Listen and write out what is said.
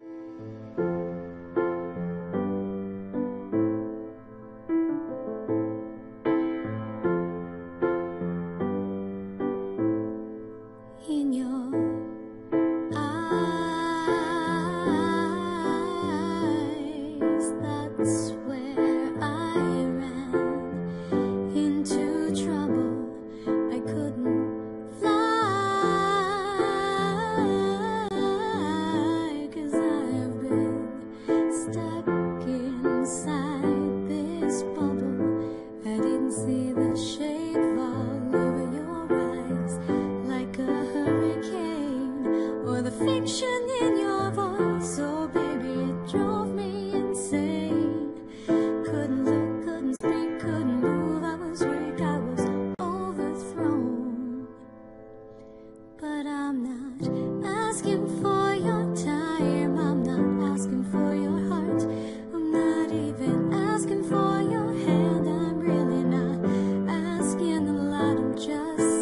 In your eyes, that's where I ran into trouble. I couldn't fly, 'cause I've been stuck inside this bubble. I didn't see the shade fall over your eyes like a hurricane, or the fiction in your voice. Oh baby, it drove me insane. Couldn't look, couldn't speak, couldn't move. I was weak, I was overthrown. But I'm not asking for your time, I'm not asking for your heart, I'm not even asking for your hand. I'm really not asking a lot, I'm just